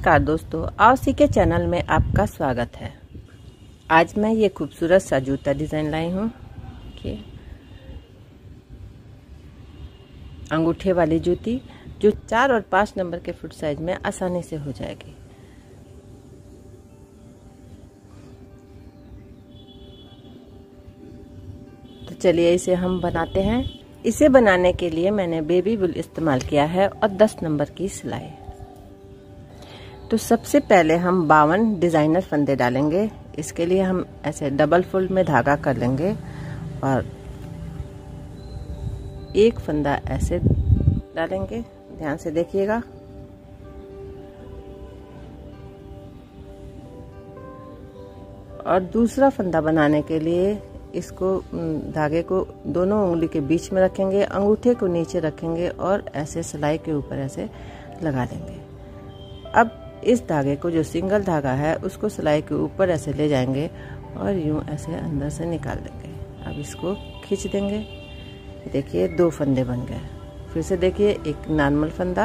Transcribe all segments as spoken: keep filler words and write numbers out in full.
नमस्कार दोस्तों, आवसी के चैनल में आपका स्वागत है। आज मैं ये खूबसूरत सा जूता डिज़ाइन लाई हूँ कि अंगूठे वाली जूती जो चार और पाँच नंबर के फुट साइज में आसानी से हो जाएगी। तो चलिए इसे हम बनाते हैं। इसे बनाने के लिए मैंने बेबी वूल इस्तेमाल किया है और दस नंबर की सिलाई। तो सबसे पहले हम बावन डिजाइनर फंदे डालेंगे। इसके लिए हम ऐसे डबल फोल्ड में धागा कर लेंगे और एक फंदा ऐसे डालेंगे। ध्यान से देखिएगा। और दूसरा फंदा बनाने के लिए इसको धागे को दोनों उंगली के बीच में रखेंगे, अंगूठे को नीचे रखेंगे और ऐसे सिलाई के ऊपर ऐसे लगा देंगे। अब इस धागे को जो सिंगल धागा है उसको सिलाई के ऊपर ऐसे ले जाएंगे और यूं ऐसे अंदर से निकाल देंगे। अब इसको खींच देंगे। देखिए दो फंदे बन गए। फिर से देखिए, एक नॉर्मल फंदा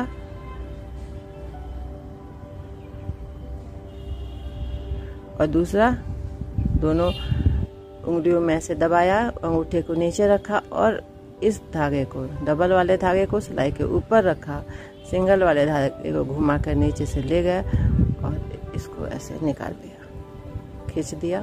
और दूसरा, दोनों उंगलियों में ऐसे दबाया, अंगूठे को नीचे रखा और इस धागे को, डबल वाले धागे को सिलाई के ऊपर रखा, सिंगल वाले धागे को घुमा कर नीचे से ले गया और इसको ऐसे निकाल दिया, खींच दिया।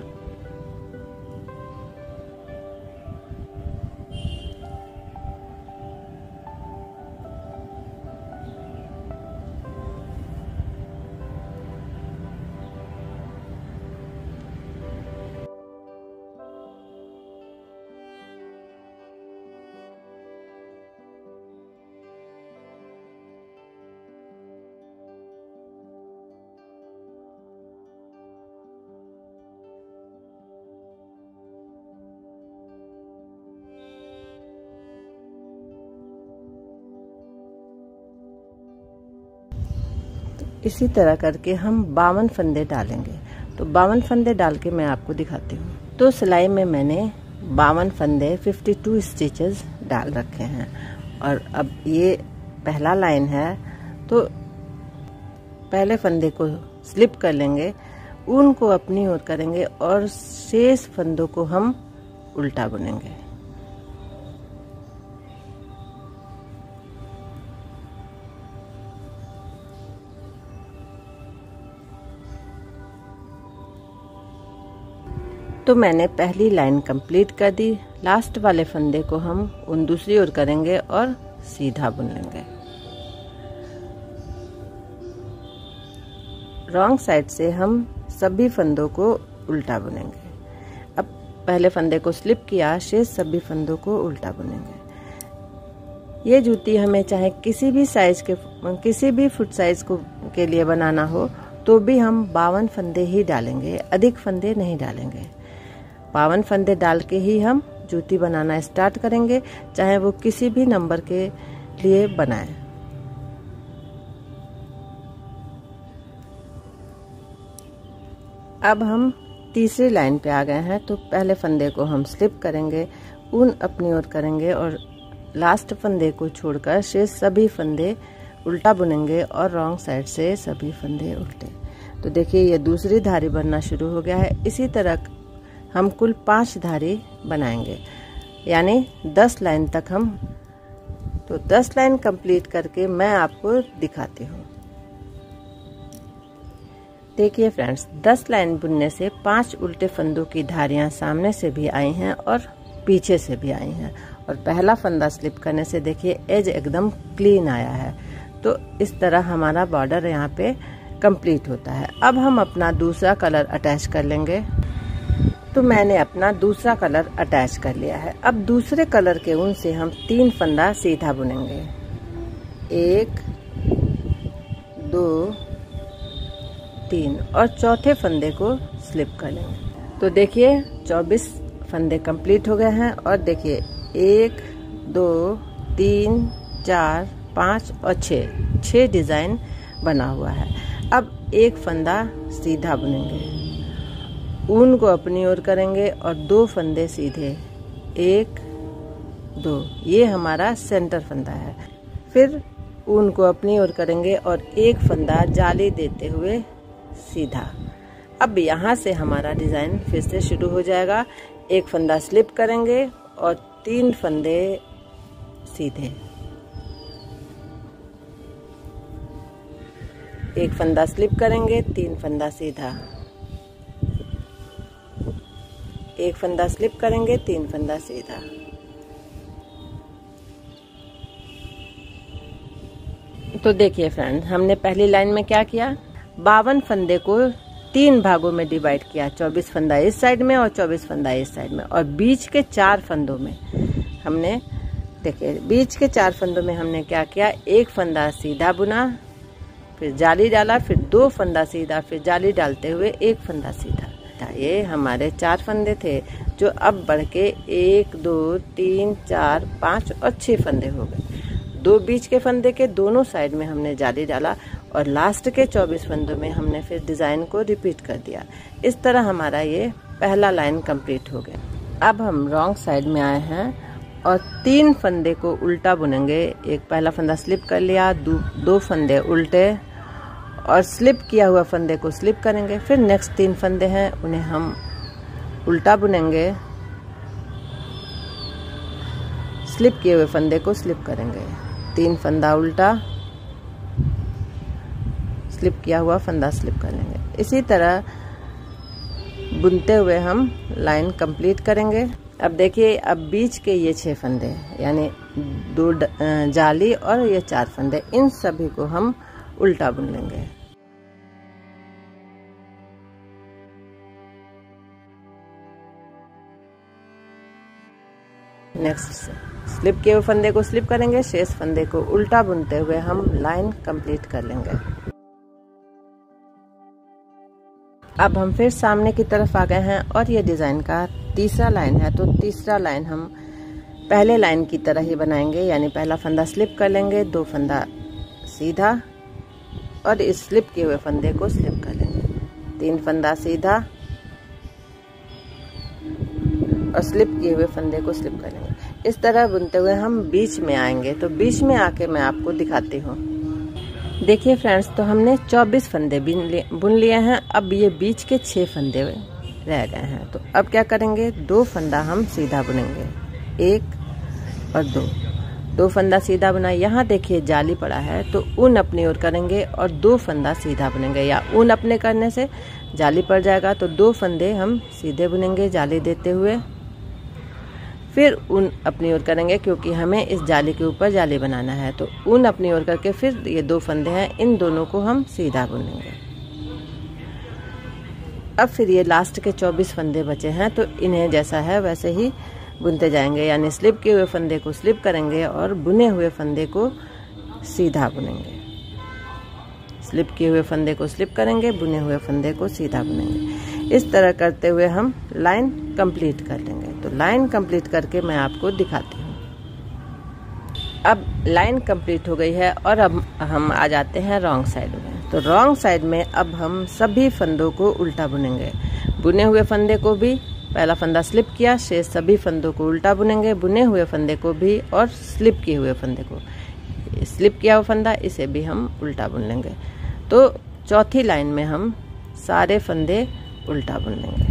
इसी तरह करके हम बावन फंदे डालेंगे। तो बावन फंदे डाल के मैं आपको दिखाती हूँ। तो सिलाई में मैंने बावन फंदे बावन स्टिचेस डाल रखे हैं और अब ये पहला लाइन है। तो पहले फंदे को स्लिप कर लेंगे, ऊन को अपनी ओर करेंगे और शेष फंदों को हम उल्टा बुनेंगे। तो मैंने पहली लाइन कंप्लीट कर दी। लास्ट वाले फंदे को हम उन दूसरी ओर करेंगे और सीधा बुन लेंगे। रॉन्ग साइड से हम सभी फंदों को उल्टा बुनेंगे। अब पहले फंदे को स्लिप किया, शेष सभी फंदों को उल्टा बुनेंगे। ये जूती हमें चाहे किसी भी साइज के, किसी भी फुट साइज को के लिए बनाना हो तो भी हम बावन फंदे ही डालेंगे, अधिक फंदे नहीं डालेंगे। बावन फंदे डाल के ही हम जूती बनाना स्टार्ट करेंगे, चाहे वो किसी भी नंबर के लिए बनाएं। अब हम तीसरी लाइन पे आ गए हैं। तो पहले फंदे को हम स्लिप करेंगे, ऊन अपनी ओर करेंगे और लास्ट फंदे को छोड़कर शेष सभी फंदे उल्टा बुनेंगे और रॉन्ग साइड से सभी फंदे उल्टे। तो देखिए ये दूसरी धारी बनना शुरू हो गया है। इसी तरह हम कुल पांच धारी बनाएंगे, यानी दस लाइन तक हम। तो दस लाइन कंप्लीट करके मैं आपको दिखाती हूँ। देखिए फ्रेंड्स, दस लाइन बुनने से पांच उल्टे फंदों की धारियां सामने से भी आई हैं और पीछे से भी आई हैं। और पहला फंदा स्लिप करने से देखिए एज एकदम क्लीन आया है। तो इस तरह हमारा बॉर्डर यहाँ पे कंप्लीट होता है। अब हम अपना दूसरा कलर अटैच कर लेंगे। तो मैंने अपना दूसरा कलर अटैच कर लिया है। अब दूसरे कलर के ऊन से हम तीन फंदा सीधा बुनेंगे। एक, दो, तीन और चौथे फंदे को स्लिप कर लेंगे। तो देखिए चौबीस फंदे कंप्लीट हो गए हैं और देखिए एक, दो, तीन, चार, पाँच और छः छः डिजाइन बना हुआ है। अब एक फंदा सीधा बुनेंगे, ऊन को अपनी ओर करेंगे और दो फंदे सीधे, एक, दो, ये हमारा सेंटर फंदा है। फिर ऊन को अपनी ओर करेंगे और एक फंदा जाली देते हुए सीधा। अब यहाँ से हमारा डिजाइन फिर से शुरू हो जाएगा। एक फंदा स्लिप करेंगे और तीन फंदे सीधे, एक फंदा स्लिप करेंगे, तीन फंदा सीधा, एक फंदा स्लिप करेंगे, तीन फंदा सीधा। तो देखिए फ्रेंड्स, हमने पहली लाइन में क्या किया, बावन फंदे को तीन भागों में डिवाइड किया, चौबीस फंदा इस साइड में और चौबीस फंदा इस साइड में, और बीच के चार फंदों में हमने देखिए बीच के चार फंदों में हमने क्या किया, एक फंदा सीधा बुना, फिर जाली डाला, फिर दो फंदा सीधा, फिर जाली डालते हुए एक फंदा सीधा। ये हमारे चार फंदे थे जो अब बढ़ के एक, दो, तीन, चार, पाँच और छह फंदे हो गए। दो बीच के फंदे के दोनों साइड में हमने जाली डाला और लास्ट के चौबीस फंदों में हमने फिर डिजाइन को रिपीट कर दिया। इस तरह हमारा ये पहला लाइन कंप्लीट हो गया। अब हम रॉन्ग साइड में आए हैं और तीन फंदे को उल्टा बुनेंगे। एक पहला फंदा स्लिप कर लिया, दो, दो फंदे उल्टे और स्लिप किया हुआ फंदे को स्लिप करेंगे। फिर नेक्स्ट तीन फंदे हैं उन्हें हम उल्टा बुनेंगे, स्लिप किए हुए फंदे को स्लिप करेंगे, तीन फंदा उल्टा, स्लिप किया हुआ फंदा स्लिप कर लेंगे। इसी तरह बुनते हुए हम लाइन कंप्लीट करेंगे। अब देखिए, अब बीच के ये छह फंदे यानी दो जाली और ये चार फंदे, इन सभी को हम उल्टा बुन लेंगे। नेक्स्ट स्लिप किए हुए फंदे को स्लिप करेंगे, शेष फंदे को उल्टा बुनते हुए हम लाइन कंप्लीट कर लेंगे। अब हम फिर सामने की तरफ आ गए हैं और ये डिजाइन का तीसरा लाइन है। तो तीसरा लाइन हम पहले लाइन की तरह ही बनाएंगे, यानी पहला फंदा स्लिप कर लेंगे, दो फंदा सीधा और इस स्लिप किए हुए फंदे को स्लिप कर लेंगे, तीन फंदा सीधा और स्लिप किए हुए फंदे को स्लिप कर लेंगे। इस तरह बुनते हुए हम बीच में आएंगे। तो बीच में आके मैं आपको दिखाती हूँ। देखिए फ्रेंड्स, तो हमने चौबीस फंदे बुन लिए हैं। अब ये बीच के छह फंदे रह गए हैं। तो अब क्या करेंगे, दो फंदा हम सीधा बुनेंगे, एक और दो, दो फंदा सीधा बुना। यहाँ देखिए जाली पड़ा है तो ऊन अपनी ओर करेंगे और दो फंदा सीधा बुनेंगे, या ऊन अपने करने से जाली पड़ जाएगा तो दो फंदे हम सीधे बुनेंगे जाली देते हुए, फिर ऊन अपनी ओर करेंगे क्योंकि हमें इस जाली के ऊपर जाली बनाना है। तो ऊन अपनी ओर करके फिर ये दो फंदे हैं, इन दोनों को हम सीधा बुनेंगे। अब फिर ये लास्ट के चौबीस फंदे बचे हैं तो इन्हें जैसा है वैसे ही बुनते जाएंगे, यानी स्लिप किए हुए फंदे को स्लिप करेंगे और बुने हुए फंदे को सीधा बुनेंगे, स्लिप किए हुए फंदे को स्लिप करेंगे, बुने हुए फंदे को सीधा बुनेंगे। इस तरह करते हुए हम लाइन कंप्लीट कर लेंगे। तो लाइन कंप्लीट करके मैं आपको दिखाती हूँ। अब लाइन कंप्लीट हो गई है और अब हम आ जाते हैं रॉन्ग साइड में। तो रॉन्ग साइड में अब हम सभी फंदों को उल्टा बुनेंगे। बुने हुए फंदे को भी पहला फंदा स्लिप किया, शेष सभी फंदों को उल्टा बुनेंगे, बुने हुए फंदे को भी और स्लिप किए हुए फंदे को, स्लिप किया हुआ फंदा इसे भी हम उल्टा बुन लेंगे। तो चौथी लाइन में हम सारे फंदे उल्टा बुन लेंगे।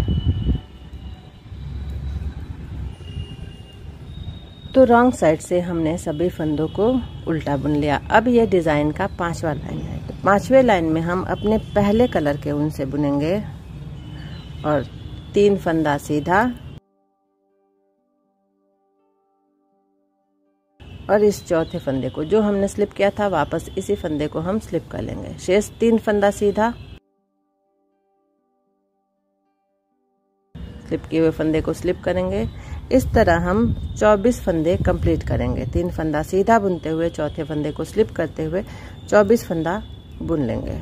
तो रॉन्ग साइड से हमने सभी फंदों को उल्टा बुन लिया। अब ये डिजाइन का पांचवा लाइन है। तो पांचवे लाइन में हम अपने पहले कलर के ऊन से बुनेंगे और तीन फंदा सीधा और इस चौथे फंदे को जो हमने स्लिप किया था वापस इसी फंदे को हम स्लिप कर लेंगे, शेष तीन फंदा सीधा, स्लिप किए हुए फंदे को स्लिप करेंगे। इस तरह हम चौबीस फंदे कंप्लीट करेंगे। तीन फंदा सीधा बुनते हुए चौथे फंदे को स्लिप करते हुए चौबीस फंदा बुन लेंगे।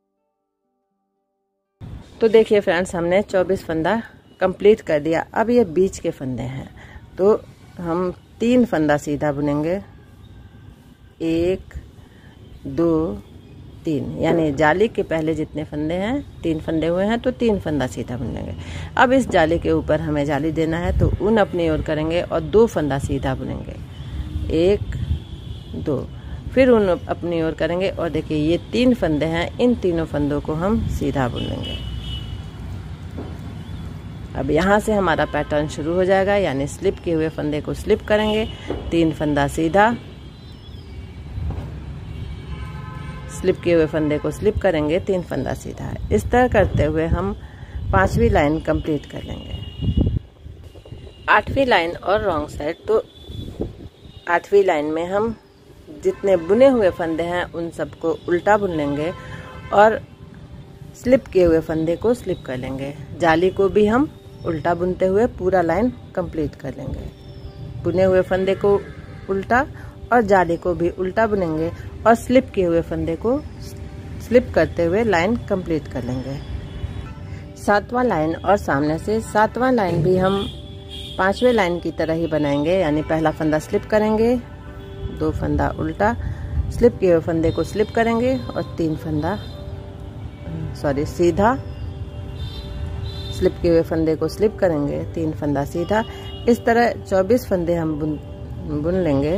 तो देखिए फ्रेंड्स, हमने चौबीस फंदा कंप्लीट कर दिया। अब ये बीच के फंदे हैं तो हम तीन फंदा सीधा बुनेंगे, एक, दो, तीन, यानी जाली के पहले जितने फंदे हैं, तीन फंदे हुए हैं तो तीन फंदा सीधा बुन लेंगे। अब इस जाली के ऊपर हमें जाली देना है तो ऊन अपनी ओर करेंगे और दो फंदा सीधा बुनेंगे, एक, दो, फिर उन अपनी ओर करेंगे और देखिए ये तीन फंदे हैं, इन तीनों फंदों को हम सीधा बुन लेंगे। अब यहाँ से हमारा पैटर्न शुरू हो जाएगा, यानी स्लिप किए हुए फंदे को स्लिप करेंगे, तीन फंदा सीधा, स्लिप किए हुए फंदे को स्लिप करेंगे, तीन फंदा सीधा। इस तरह करते हुए हम पांचवी लाइन कंप्लीट कर लेंगे। आठवीं लाइन और रॉन्ग साइड, तो आठवीं लाइन में हम जितने बुने हुए फंदे हैं उन सबको उल्टा बुन लेंगे और स्लिप किए हुए फंदे को स्लिप कर लेंगे। जाली को भी हम उल्टा बुनते हुए पूरा लाइन कंप्लीट कर लेंगे। बुने हुए फंदे को उल्टा और जाली को भी उल्टा बुनेंगे और स्लिप किए हुए फंदे को स्लिप करते हुए लाइन कंप्लीट कर लेंगे। सातवां लाइन और सामने से सातवां लाइन भी हम पांचवें लाइन की तरह ही बनाएंगे, यानी पहला फंदा स्लिप करेंगे, दो फंदा उल्टा, स्लिप किए हुए फंदे को स्लिप करेंगे और तीन फंदा सॉरी सीधा, स्लिप किए हुए फंदे को स्लिप करेंगे, तीन फंदा सीधा। इस तरह चौबीस फंदे हम बुन बुन लेंगे।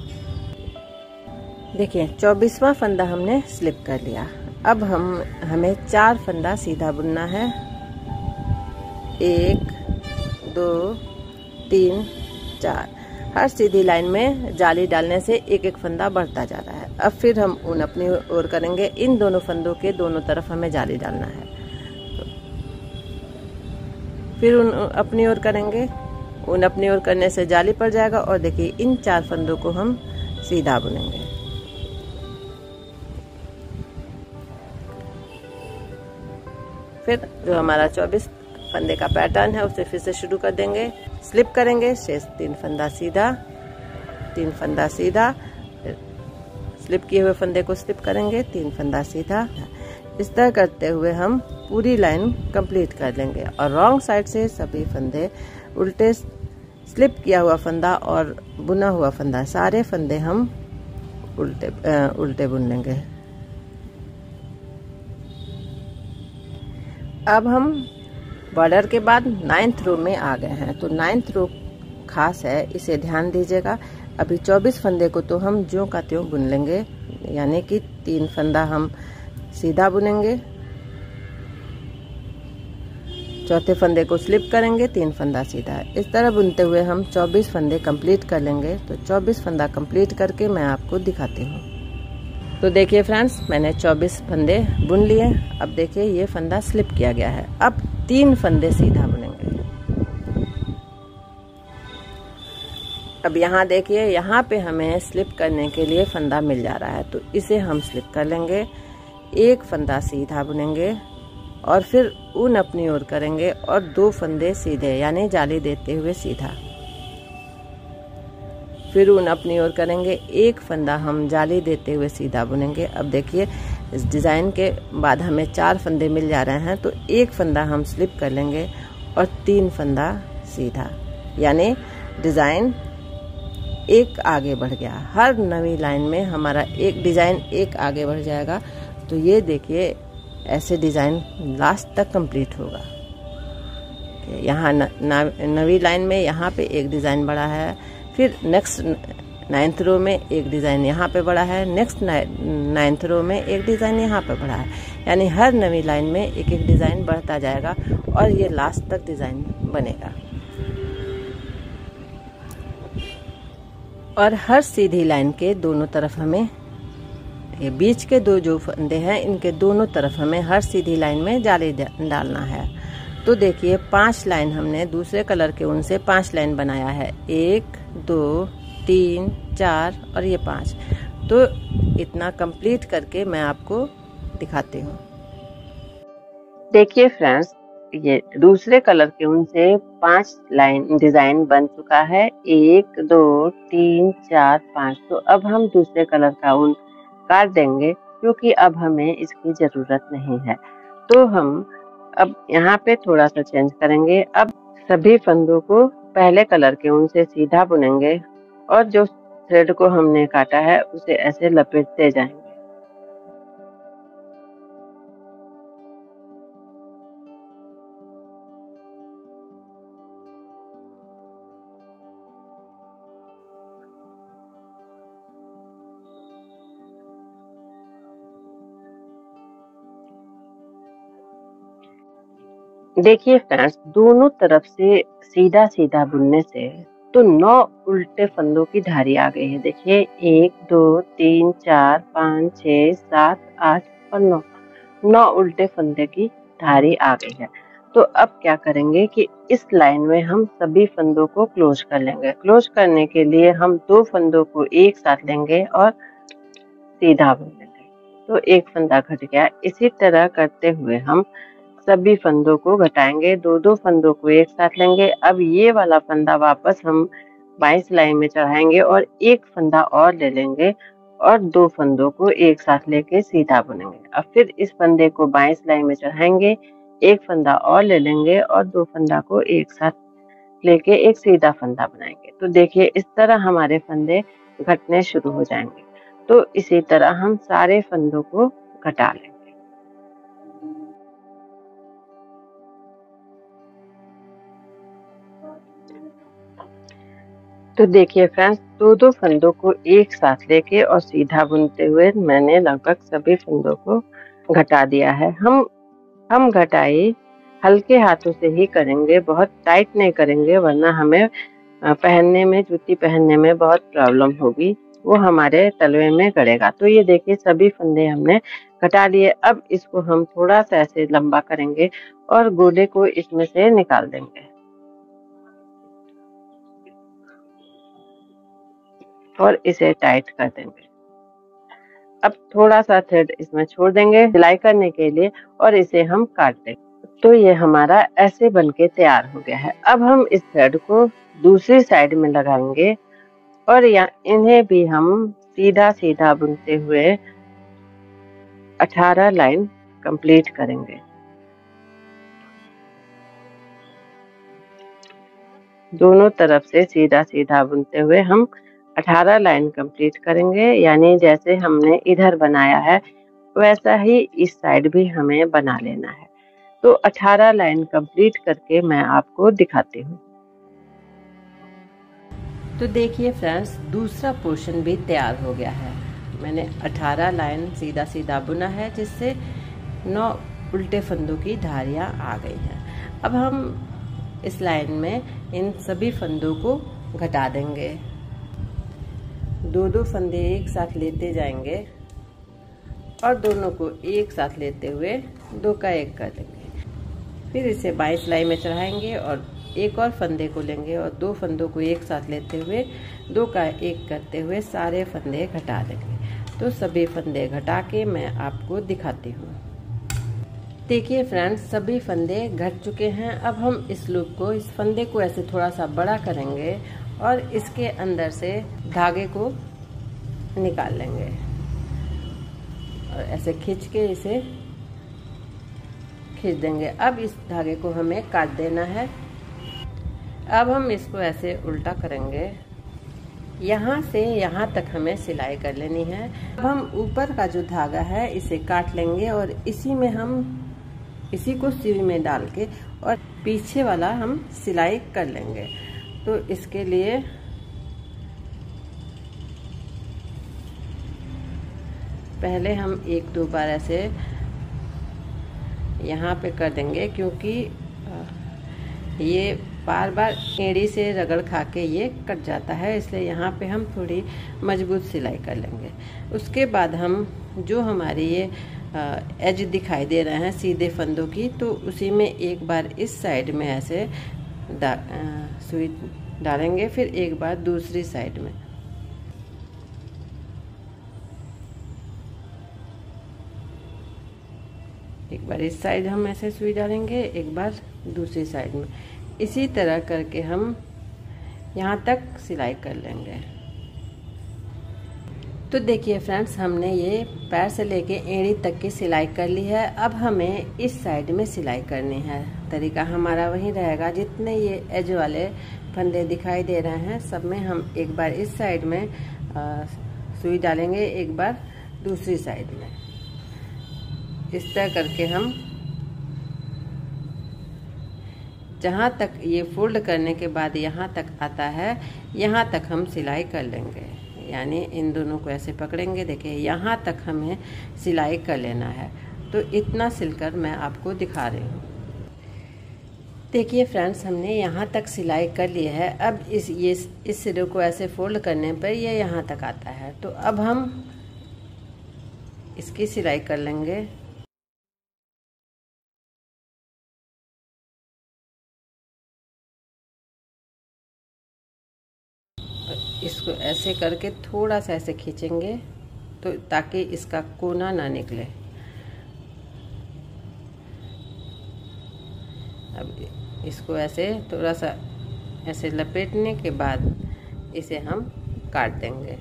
देखिए चौबीसवां फंदा हमने स्लिप कर लिया। अब हम हमें चार फंदा सीधा बुनना है, एक दो तीन चार। हर सीधी लाइन में जाली डालने से एक एक फंदा बढ़ता जा रहा है। अब फिर हम ऊन अपनी ओर करेंगे, इन दोनों फंदों के दोनों तरफ हमें जाली डालना है। तो फिर ऊन अपनी ओर करेंगे, ऊन अपनी ओर करने से जाली पड़ जाएगा और देखिए इन चार फंदों को हम सीधा बुनेंगे। फिर जो हमारा चौबीस फंदे का पैटर्न है उसे फिर से शुरू कर देंगे। स्लिप करेंगे, शेष तीन फंदा सीधा, तीन फंदा सीधा, स्लिप किए हुए फंदे को स्लिप करेंगे, तीन फंदा सीधा। इस तरह करते हुए हम पूरी लाइन कंप्लीट कर लेंगे और रॉन्ग साइड से सभी फंदे उल्टे, स्लिप किया हुआ फंदा और बुना हुआ फंदा, सारे फंदे हम उल्टे आ, उल्टे बुन लेंगे। अब हम बॉर्डर के बाद नाइन्थ रो में आ गए हैं, तो नाइन्थ रो खास है, इसे ध्यान दीजिएगा। अभी चौबीस फंदे को तो हम ज्यों का त्यों बुन लेंगे, यानी कि तीन फंदा हम सीधा बुनेंगे, चौथे फंदे को स्लिप करेंगे, तीन फंदा सीधा। इस तरह बुनते हुए हम चौबीस फंदे कंप्लीट कर लेंगे। तो चौबीस फंदा कंप्लीट करके मैं आपको दिखाती हूँ। तो देखिए फ्रेंड्स, मैंने चौबीस फंदे बुन लिए। अब देखिए ये फंदा स्लिप किया गया है, अब तीन फंदे सीधा बुनेंगे। अब यहाँ देखिए, यहाँ पे हमें स्लिप करने के लिए फंदा मिल जा रहा है, तो इसे हम स्लिप कर लेंगे, एक फंदा सीधा बुनेंगे और फिर ऊन अपनी ओर करेंगे और दो फंदे सीधे, यानी जाली देते हुए सीधा। फिर ऊन अपनी ओर करेंगे, एक फंदा हम जाली देते हुए सीधा बुनेंगे। अब देखिए इस डिज़ाइन के बाद हमें चार फंदे मिल जा रहे हैं, तो एक फंदा हम स्लिप कर लेंगे और तीन फंदा सीधा, यानी डिज़ाइन एक आगे बढ़ गया। हर नवी लाइन में हमारा एक डिज़ाइन एक आगे बढ़ जाएगा। तो ये देखिए ऐसे डिज़ाइन लास्ट तक कंप्लीट होगा। यहाँ नवी लाइन में यहाँ पे एक डिज़ाइन बढ़ा है, फिर नेक्स्ट नाइन्थ रो में एक डिज़ाइन यहाँ पे बढ़ा है, नेक्स्ट नाइन्थ रो में एक डिज़ाइन यहाँ पे बढ़ा है, यानी हर नवी लाइन में एक एक डिज़ाइन बढ़ता जाएगा और ये लास्ट तक डिज़ाइन बनेगा। और हर सीधी लाइन के दोनों तरफ हमें, ये बीच के दो जो फंदे हैं इनके दोनों तरफ हमें हर सीधी लाइन में जाली डालना है। तो देखिए पांच लाइन हमने दूसरे कलर के ऊन से पांच लाइन बनाया है, एक दो तीन चार और ये पांच। तो इतना कंप्लीट करके मैं आपको दिखाती हूँ। देखिए फ्रेंड्स, ये दूसरे कलर के ऊन से पांच लाइन डिजाइन बन चुका है, एक दो तीन चार पांच। तो अब हम दूसरे कलर का ऊन काट देंगे क्योंकि अब हमें इसकी जरूरत नहीं है। तो हम अब यहाँ पे थोड़ा सा चेंज करेंगे। अब सभी फंदों को पहले कलर के ऊन से सीधा बुनेंगे और जो थ्रेड को हमने काटा है उसे ऐसे लपेटते जाएंगे। देखिए फ्रेंड्स, दोनों तरफ से सीधा सीधा बुनने से तो नौ उल्टे फंदों की धारी आ गई है। देखिए, एक दो तीन चार पाँच छः सात आठ और नौ, नौ उल्टे फंदे की धारी आ गई है। तो अब क्या करेंगे कि इस लाइन में हम सभी फंदों को क्लोज कर लेंगे। क्लोज करने के लिए हम दो फंदों को एक साथ लेंगे और सीधा बुन लेंगे। तो एक फंदा घट गया। इसी तरह करते हुए हम सभी फंदों को घटाएंगे। दो दो फंदों को एक साथ लेंगे। अब ये वाला फंदा वापस हम बाईं सिलाई में चढ़ाएंगे और एक फंदा और ले लेंगे और दो फंदों को एक साथ लेके सीधा बुनेंगे। अब फिर इस फंदे को बाईं सिलाई में चढ़ाएंगे, एक फंदा और ले लेंगे और दो फंदा को एक साथ लेके एक सीधा फंदा बनाएंगे। तो देखिए, इस तरह हमारे फंदे घटने शुरू हो जाएंगे। तो इसी तरह हम सारे फंदों को घटा लेंगे। तो देखिए फ्रेंड्स, दो दो फंदों को एक साथ लेके और सीधा बुनते हुए मैंने लगभग सभी फंदों को घटा दिया है। हम हम घटाई हल्के हाथों से ही करेंगे, बहुत टाइट नहीं करेंगे, वरना हमें पहनने में, जूती पहनने में बहुत प्रॉब्लम होगी, वो हमारे तलवे में गड़ेगा। तो ये देखिए, सभी फंदे हमने घटा लिए। अब इसको हम थोड़ा सा ऐसे लंबा करेंगे और गोले को इसमें से निकाल देंगे और इसे टाइट कर देंगे। अब थोड़ा सा थ्रेड इसमें छोड़ देंगे सिलाई करने के लिए और इसे हम काट देंगे। तो ये हमारा ऐसे बनके तैयार हो गया है। अब हम इस थ्रेड को दूसरी साइड में लगाएंगे और या इन्हें भी हम सीधा सीधा बुनते हुए अठारह लाइन कंप्लीट करेंगे। दोनों तरफ से सीधा सीधा बुनते हुए हम अठारह लाइन कंप्लीट करेंगे। यानी जैसे हमने इधर बनाया है वैसा ही इस साइड भी हमें बना लेना है। तो अठारह लाइन कंप्लीट करके मैं आपको दिखाती हूँ। तो देखिए फ्रेंड्स, दूसरा पोर्शन भी तैयार हो गया है। मैंने अठारह लाइन सीधा सीधा बुना है, जिससे नौ उल्टे फंदों की धारियाँ आ गई हैं। अब हम इस लाइन में इन सभी फंदों को घटा देंगे। दो दो फंदे एक साथ लेते जाएंगे और दोनों को एक साथ लेते हुए दो का एक कर देंगे। फिर इसे बाईं सिलाई में चढ़ाएंगे और एक और फंदे को लेंगे और दो फंदों को एक साथ लेते हुए दो का एक करते हुए सारे फंदे घटा देंगे। तो सभी फंदे घटा के मैं आपको दिखाती हूँ। देखिए फ्रेंड्स, सभी फंदे घट चुके हैं। अब हम इस लूप को, इस फंदे को ऐसे थोड़ा सा बड़ा करेंगे और इसके अंदर से धागे को निकाल लेंगे और ऐसे खींच के इसे खींच देंगे। अब इस धागे को हमें काट देना है। अब हम इसको ऐसे उल्टा करेंगे, यहाँ से यहाँ तक हमें सिलाई कर लेनी है। अब हम ऊपर का जो धागा है इसे काट लेंगे और इसी में हम इसी को सुई में डाल के और पीछे वाला हम सिलाई कर लेंगे। तो इसके लिए पहले हम एक दो बार ऐसे यहाँ पे कर देंगे, क्योंकि ये बार बार एड़ी से रगड़ खा के ये कट जाता है, इसलिए यहाँ पे हम थोड़ी मजबूत सिलाई कर लेंगे। उसके बाद हम जो हमारी ये एज दिखाई दे रहे हैं सीधे फंदों की, तो उसी में एक बार इस साइड में ऐसे सुई डालेंगे, फिर एक बार दूसरी साइड में। एक बार इस साइड हम ऐसे सुई डालेंगे, एक बार दूसरी साइड में। इसी तरह करके हम यहाँ तक सिलाई कर लेंगे। तो देखिए फ्रेंड्स, हमने ये पैर से लेके एड़ी तक की सिलाई कर ली है। अब हमें इस साइड में सिलाई करनी है। तरीका हमारा वही रहेगा। जितने ये एज वाले फंदे दिखाई दे रहे हैं, सब में हम एक बार इस साइड में सुई डालेंगे, एक बार दूसरी साइड में। इस तरह करके हम जहाँ तक ये फोल्ड करने के बाद यहाँ तक आता है, यहाँ तक हम सिलाई कर लेंगे। यानी इन दोनों को ऐसे पकड़ेंगे, देखिए यहाँ तक हमें सिलाई कर लेना है। तो इतना सिलकर मैं आपको दिखा रही हूँ। देखिए फ्रेंड्स, हमने यहाँ तक सिलाई कर ली है। अब इस ये इस सिरे को ऐसे फोल्ड करने पर ये यहाँ तक आता है। तो अब हम इसकी सिलाई कर लेंगे। इसको ऐसे करके थोड़ा सा ऐसे खींचेंगे तो ताकि इसका कोना ना निकले। अब इसको ऐसे थोड़ा सा ऐसे लपेटने के बाद इसे हम काट देंगे।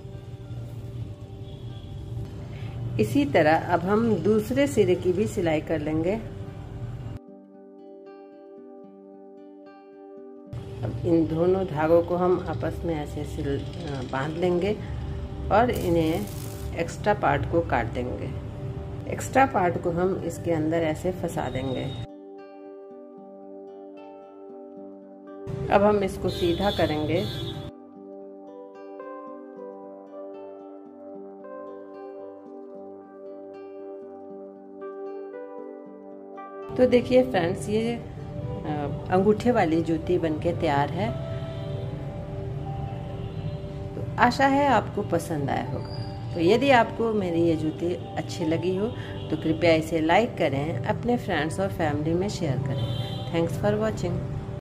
इसी तरह अब हम दूसरे सिरे की भी सिलाई कर लेंगे। अब इन दोनों धागों को हम आपस में ऐसे सिल बांध लेंगे और इन्हें एक्स्ट्रा पार्ट को काट देंगे। एक्स्ट्रा पार्ट को हम इसके अंदर ऐसे फंसा देंगे। अब हम इसको सीधा करेंगे। तो देखिए फ्रेंड्स, ये अंगूठे वाली जूती बनके तैयार है। तो आशा है आपको पसंद आया होगा। तो यदि आपको मेरी ये जूती अच्छी लगी हो तो कृपया इसे लाइक करें, अपने फ्रेंड्स और फैमिली में शेयर करें। Thanks for watching.